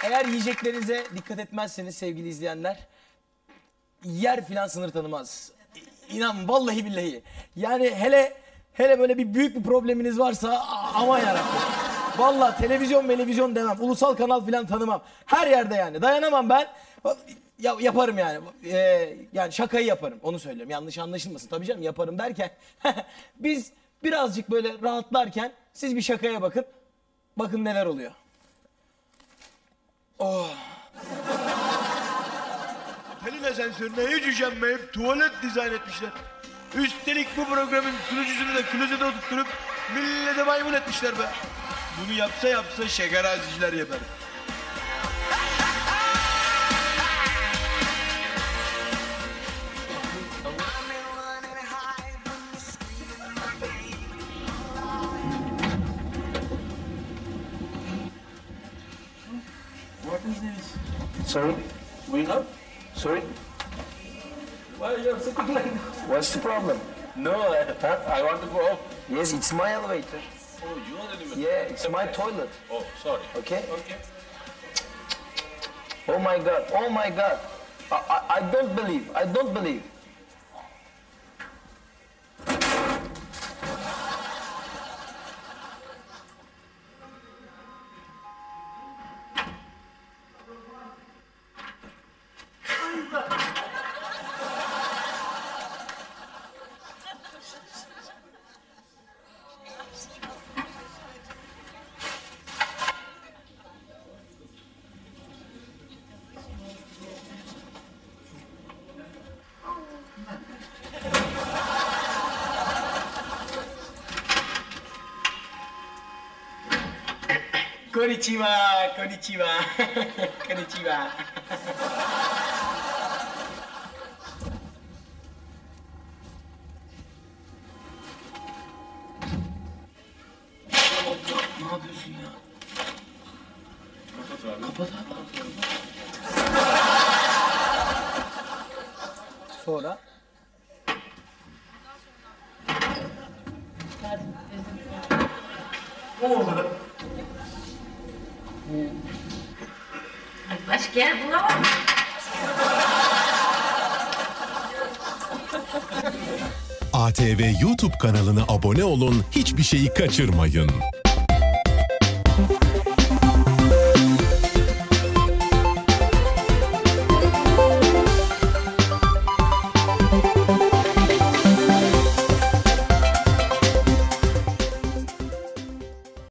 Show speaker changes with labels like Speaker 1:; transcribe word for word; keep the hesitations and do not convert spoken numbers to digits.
Speaker 1: Eğer yiyeceklerinize dikkat etmezseniz sevgili izleyenler, yer filan sınır tanımaz. İnan vallahi billahi. Yani hele hele böyle bir büyük bir probleminiz varsa aman yarabbim. Vallahi televizyon televizyon demem. Ulusal kanal filan tanımam. Her yerde yani. Dayanamam ben. Ya, yaparım yani. Ee, yani şakayı yaparım. Onu söylüyorum. Yanlış anlaşılmasın. Tabii canım yaparım derken. Biz birazcık böyle rahatlarken siz bir şakaya bakın. Bakın neler oluyor. Oh.
Speaker 2: Pelin asansörüne hiç üşenmeyip tuvalet dizayn etmişler. Üstelik bu programın sunucusunu da klozete oturtturup millete maymun etmişler be. Bunu yapsa yapsa şeker aziciler yapar.
Speaker 1: What is this?
Speaker 3: Sorry?
Speaker 1: We know?
Speaker 3: Sorry?
Speaker 1: Why are you sitting like that?
Speaker 3: What's the problem?
Speaker 1: No, I, I want to go up.
Speaker 3: Yes, it's my elevator.
Speaker 1: Oh, you want to do it?
Speaker 3: Yeah, it's my toilet.
Speaker 1: Oh, sorry.
Speaker 3: Okay?
Speaker 1: Okay.
Speaker 3: Oh my God, oh my God. I, I, I don't believe, I don't believe.
Speaker 1: Konnichiwa, konnichiwa, konnichiwa. Ne yapıyorsun ya? Kapat abi. Kapat abi. Sonra? Oh.
Speaker 4: Başka yer bulamam.
Speaker 5: A T V YouTube kanalına abone olun, hiçbir şeyi kaçırmayın.